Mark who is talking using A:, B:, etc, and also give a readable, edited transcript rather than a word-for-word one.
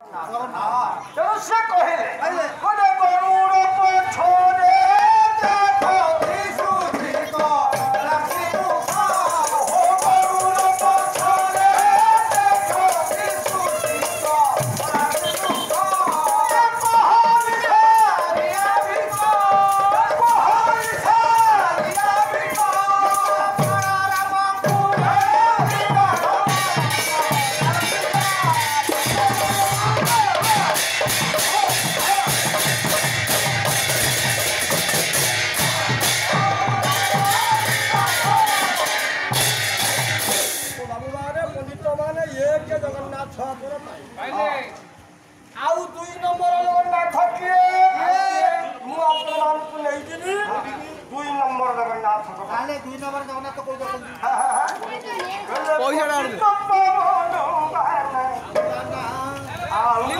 A: ତେଣୁ ସେ କହିଲେ ଗୋଟେ ଗରୁଡ଼ ପଛରେ ଦେଖ ଦିଶୁଛି ତ ରାଶି ଦୁଃଖ ଓ ଗରୁଡ଼ ପଛରେ ଦେଖ ଦିଶୁଛି ତ ରାଶି ଦୁଃଖ ପହରି ସାରିଆ ଭିକ ପହରି ସାରିଆ ଭିକ ରାମକୁ जगन्नाथ आउ 2 नंबर जगन्नाथ किए मु आपन को नहीं दिनी 2 नंबर जगन्नाथ काले 2 नंबर जगन्नाथ कोई पैसा डाल